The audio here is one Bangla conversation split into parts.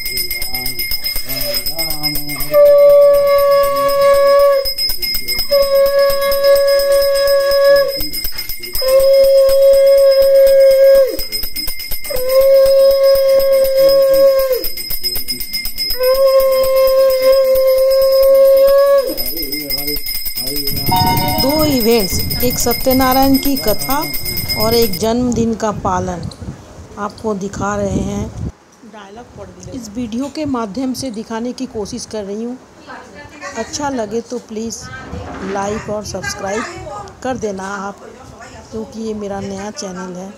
दो इवेंट्स, एक सत्यनारायण की कथा और एक जन्मदिन का पालन आपको दिखा रहे हैं। इस वीडियो के माध्यम से दिखाने की कोशिश कर रही हूँ। अच्छा लगे तो प्लीज़ लाइक और सब्सक्राइब कर देना आप, क्योंकि ये मेरा नया चैनल है।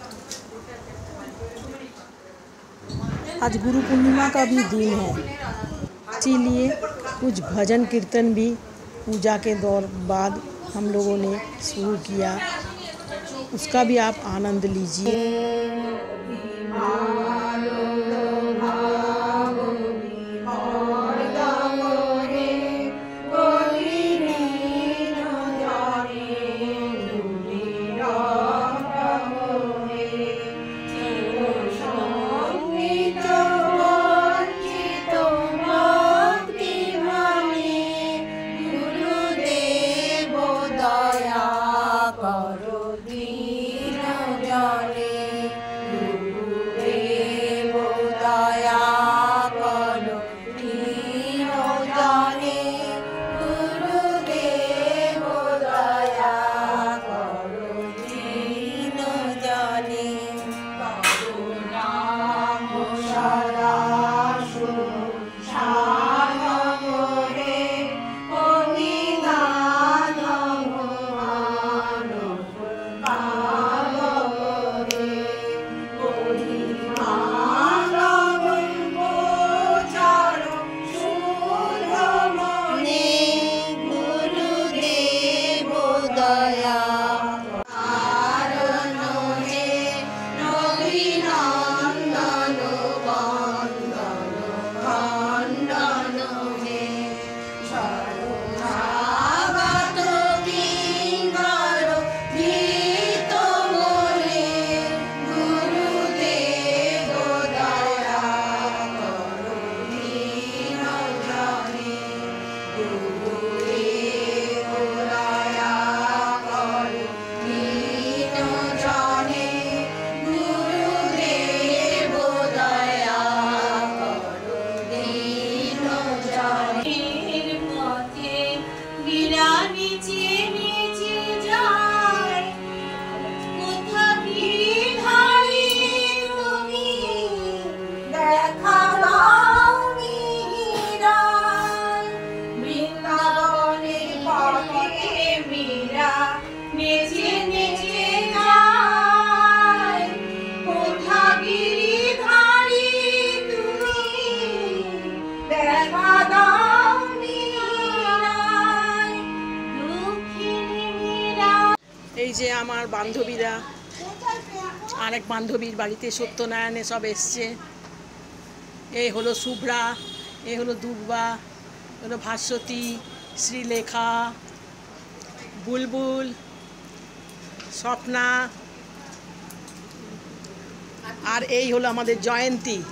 आज गुरु पूर्णिमा का भी दिन है, इसीलिए कुछ भजन कीर्तन भी पूजा के दौर बाद हम लोगों ने शुरू किया, उसका भी आप आनंद लीजिए। এই যে আমার বান্ধবীরা, আরেক বান্ধবীর বাড়িতে সত্যনারায়ণে সব এসছে। এই হলো শুভ্রা, এই হলো দুর্বা, হলো ভাস্বতী, শ্রীলেখা, বুলবুল, স্বপ্না, আর এই হলো আমাদের জয়ন্তী।